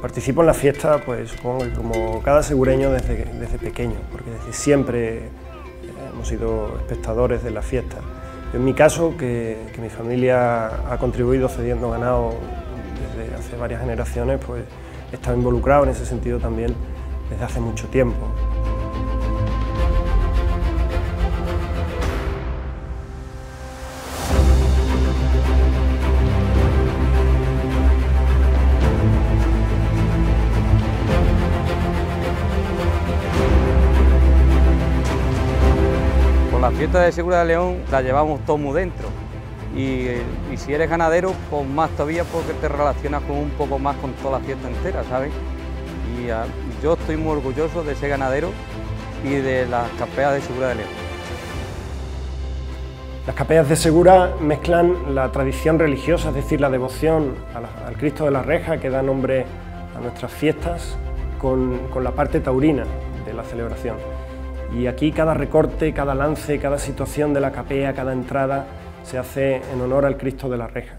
Participo en la fiesta, pues supongo que como cada segureño desde pequeño, porque desde siempre hemos sido espectadores de la fiesta. En mi caso, que mi familia ha contribuido cediendo ganado desde hace varias generaciones, pues he estado involucrado en ese sentido también desde hace mucho tiempo. La fiesta de Segura de León la llevamos todo muy dentro y si eres ganadero, pues más todavía porque te relacionas con un poco más con toda la fiesta entera, ¿sabes? Y yo estoy muy orgulloso de ser ganadero y de las capeas de Segura de León. Las capeas de Segura mezclan la tradición religiosa, es decir, la devoción al Cristo de la Reja, que da nombre a nuestras fiestas, con la parte taurina de la celebración. Y aquí cada recorte, cada lance, cada situación de la capea, cada entrada se hace en honor al Cristo de la Reja.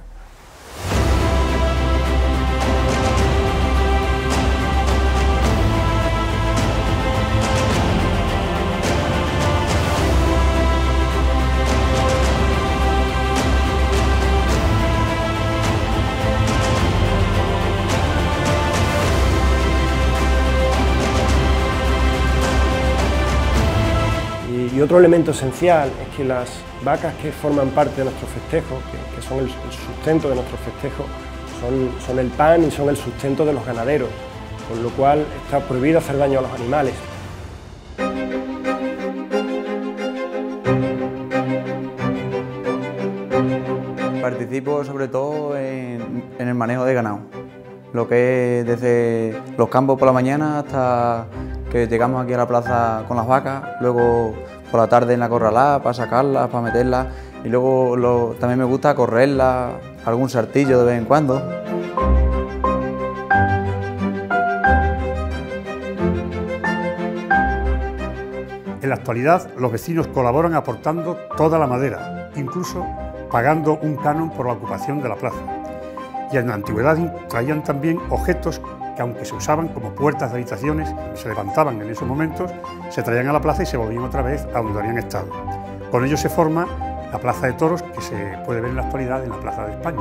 Y otro elemento esencial es que las vacas que forman parte de nuestro festejo, que son el sustento de nuestro festejo, son el pan y son el sustento de los ganaderos, con lo cual está prohibido hacer daño a los animales. Participo sobre todo en el manejo de ganado, lo que es desde los campos por la mañana hasta que llegamos aquí a la plaza con las vacas, luego por la tarde en la corralada para sacarlas, para meterlas y luego también me gusta correrlas, algún sartillo de vez en cuando. En la actualidad los vecinos colaboran aportando toda la madera, incluso pagando un canon por la ocupación de la plaza. Y en la antigüedad traían también objetos que, aunque se usaban como puertas de habitaciones, se levantaban en esos momentos, se traían a la plaza y se volvían otra vez a donde habían estado. Con ello se forma la Plaza de Toros, que se puede ver en la actualidad en la Plaza de España.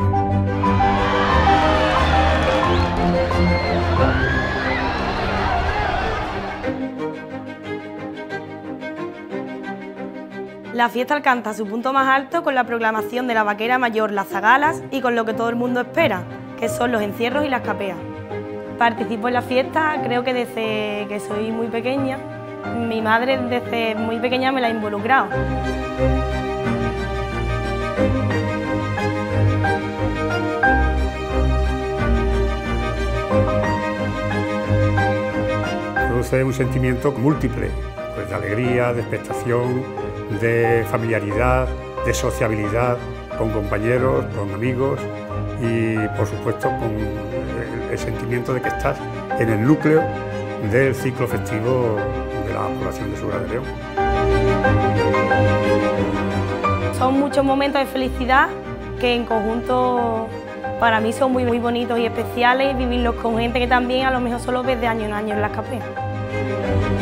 La fiesta alcanza su punto más alto con la proclamación de la vaquera mayor Las Zagalas y con lo que todo el mundo espera, que son los encierros y las capeas. Participo en la fiesta, creo que desde que soy muy pequeña. Mi madre desde muy pequeña me la ha involucrado. Produce un sentimiento múltiple, pues de alegría, de expectación, de familiaridad, de sociabilidad con compañeros, con amigos y por supuesto con el sentimiento de que estás en el núcleo del ciclo festivo de la población de Segura de León. Son muchos momentos de felicidad que en conjunto para mí son muy bonitos y especiales, y vivirlos con gente que también a lo mejor solo ves de año en año en las capeas.